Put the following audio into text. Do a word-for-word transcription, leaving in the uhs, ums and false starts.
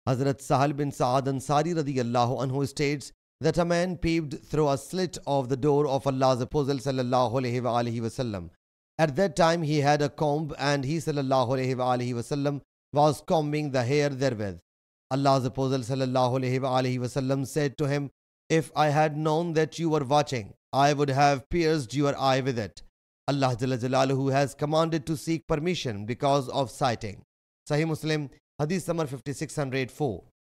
Hazrat Sahal bin Sa'ad Ansari radiyallahu anhu states that a man peeped through a slit of the door of Allah's Apostle sallallahu alaihi wa alihi wasallam. At that time he had a comb, and he sallallahu alaihi wa alihi wasallam was combing the hair therewith. Allah's Apostle sallallahu alaihi wa alihi wasallam said to him, "If I had known that you were watching, I would have pierced your eye with it." Allah Jalla Jalaluhu has commanded to seek permission because of sighting. Sahih Muslim Hadees number fifty-six oh four.